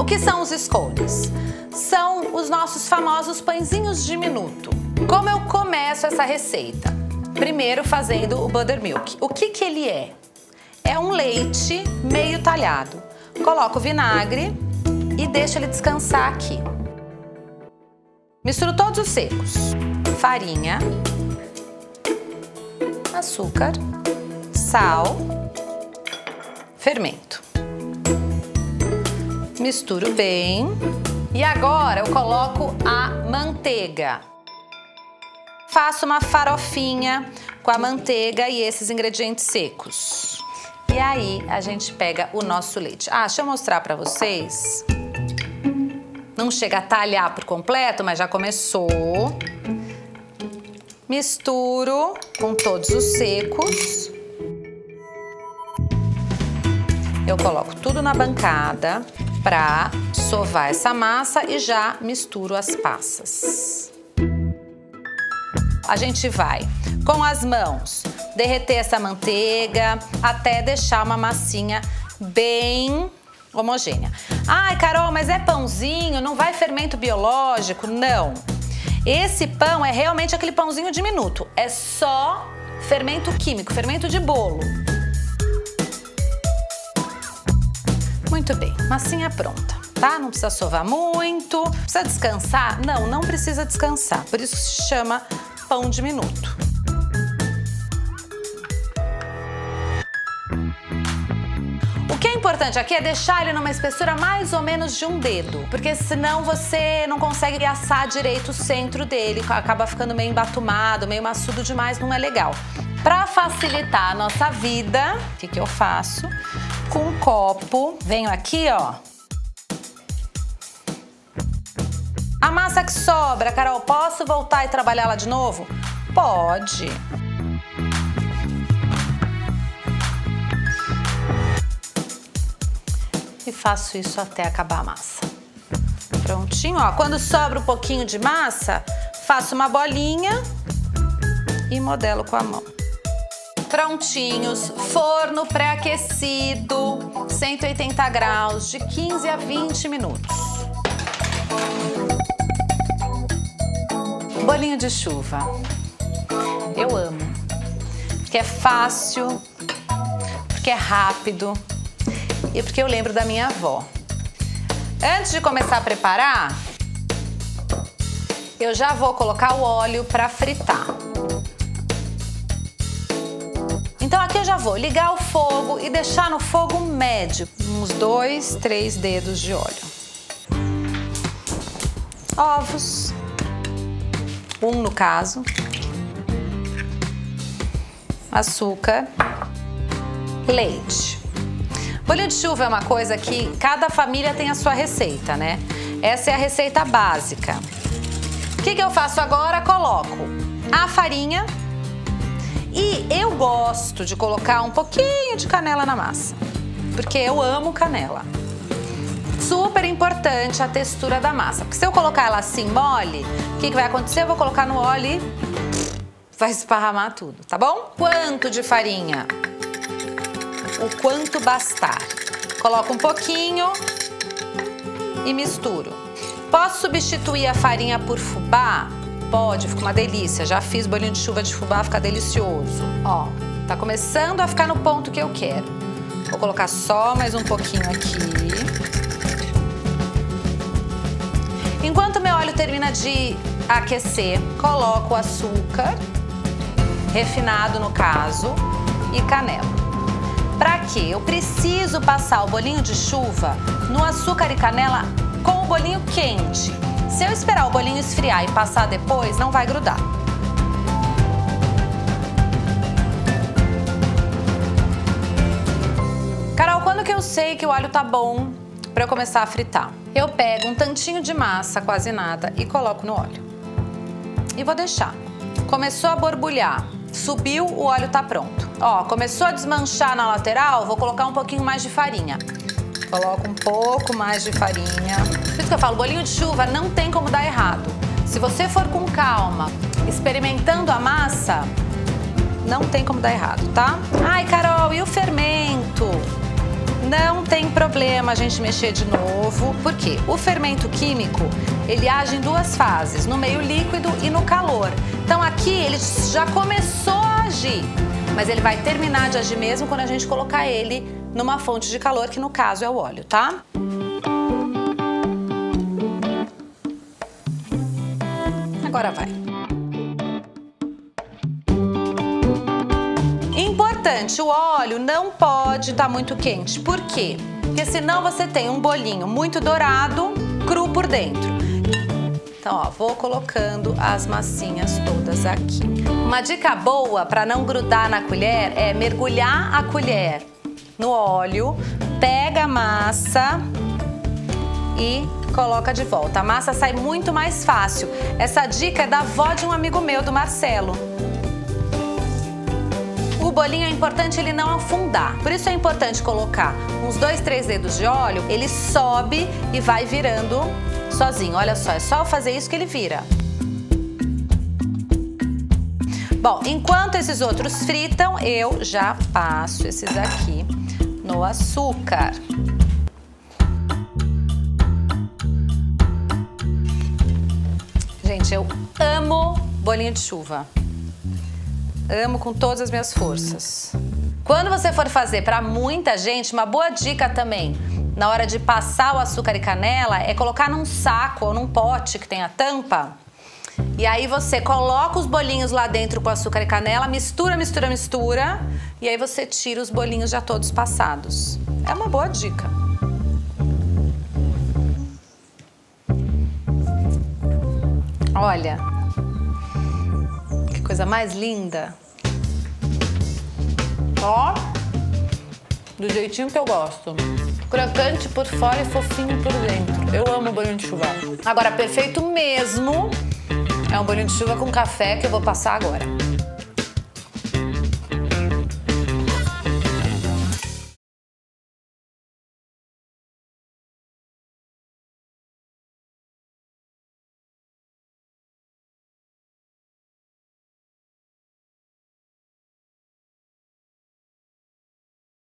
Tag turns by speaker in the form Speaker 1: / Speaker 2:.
Speaker 1: O que são os scones? São os nossos famosos pãezinhos de minuto. Como eu começo essa receita? Primeiro fazendo o buttermilk. O que ele é? É um leite meio talhado. Coloco o vinagre e deixo ele descansar aqui. Misturo todos os secos. Farinha, açúcar, sal, fermento. Misturo bem. E agora eu coloco a manteiga. Faço uma farofinha com a manteiga e esses ingredientes secos. E aí a gente pega o nosso leite. Deixa eu mostrar pra vocês. Não chega a talhar por completo, mas já começou. Misturo com todos os secos. Eu coloco tudo na bancada pra sovar essa massa e já misturo as passas. A gente vai, com as mãos, derreter essa manteiga até deixar uma massinha bem homogênea. Ai, Carol, mas é pãozinho, não vai fermento biológico? Não. Esse pão é realmente aquele pãozinho de minuto. É só fermento químico, fermento de bolo. Muito bem, massinha pronta, tá? Não precisa sovar muito. Precisa descansar? Não, não precisa descansar. Por isso se chama pão de minuto. O que é importante aqui é deixar ele numa espessura mais ou menos de um dedo, porque senão você não consegue assar direito o centro dele, acaba ficando meio embatumado, meio maçudo demais, não é legal. Para facilitar a nossa vida, o que eu faço? Com um copo, venho aqui, ó. A massa que sobra, Carol, posso voltar e trabalhar ela de novo? Pode. E faço isso até acabar a massa. Prontinho, ó. Quando sobra um pouquinho de massa, faço uma bolinha e modelo com a mão. Prontinhos, forno pré-aquecido, 180 graus, de 15 a 20 minutos. Bolinho de chuva. Eu amo. Porque é fácil, porque é rápido. E porque eu lembro da minha avó. Antes de começar a preparar, eu já vou colocar o óleo para fritar. Então aqui eu já vou ligar o fogo e deixar no fogo médio, uns 2, 3 dedos de óleo. Ovos, um no caso, açúcar, leite. Bolinho de chuva é uma coisa que cada família tem a sua receita, né? Essa é a receita básica. O que eu faço agora? Coloco a farinha e eu gosto de colocar um pouquinho de canela na massa, porque eu amo canela. Super importante a textura da massa, porque se eu colocar ela assim mole, o que vai acontecer? Eu vou colocar no óleo e vai esparramar tudo, tá bom? Quanto de farinha? O quanto bastar. Coloco um pouquinho e misturo. Posso substituir a farinha por fubá? Pode, fica uma delícia. Já fiz bolinho de chuva de fubá, fica delicioso. Ó, tá começando a ficar no ponto que eu quero. Vou colocar só mais um pouquinho aqui. Enquanto meu óleo termina de aquecer, coloco o açúcar, refinado no caso, e canela. Pra quê? Eu preciso passar o bolinho de chuva no açúcar e canela com o bolinho quente. Se eu esperar o bolinho esfriar e passar depois, não vai grudar. Carol, quando que eu sei que o alho tá bom pra eu começar a fritar? Eu pego um tantinho de massa, quase nada, e coloco no óleo. E vou deixar. Começou a borbulhar. Subiu, o óleo tá pronto. Ó, começou a desmanchar na lateral, vou colocar um pouquinho mais de farinha. Coloco um pouco mais de farinha. Por isso que eu falo, bolinho de chuva não tem como dar errado. Se você for com calma, experimentando a massa, não tem como dar errado, tá? Ai, Carol, e o fermento? Não tem problema a gente mexer de novo. Por quê? O fermento químico, ele age em duas fases, no meio líquido e no calor. Então aqui ele já começou a agir, mas ele vai terminar de agir mesmo quando a gente colocar ele numa fonte de calor, que no caso é o óleo, tá? Agora vai. Importante, o óleo não pode estar muito quente. Por quê? Porque senão você tem um bolinho muito dourado, cru por dentro. Então, ó, vou colocando as massinhas todas aqui. Uma dica boa para não grudar na colher é mergulhar a colher no óleo, pega a massa e coloca de volta. A massa sai muito mais fácil. Essa dica é da avó de um amigo meu, do Marcelo. O bolinho é importante ele não afundar. Por isso é importante colocar uns 2, 3 dedos de óleo. Ele sobe e vai virando sozinho. Olha só, é só eu fazer isso que ele vira. Bom, enquanto esses outros fritam, eu já passo esses aqui no açúcar. Gente, eu amo bolinho de chuva. Amo com todas as minhas forças. Quando você for fazer para muita gente, uma boa dica também, na hora de passar o açúcar e canela, é colocar num saco ou num pote que tenha tampa. E aí você coloca os bolinhos lá dentro com açúcar e canela, mistura, mistura, mistura. E aí você tira os bolinhos já todos passados. É uma boa dica. Olha, que coisa mais linda. Ó, do jeitinho que eu gosto. Crocante por fora e fofinho por dentro. Eu amo bolinho de chuva. Agora, perfeito mesmo é um bolinho de chuva com café que eu vou passar agora.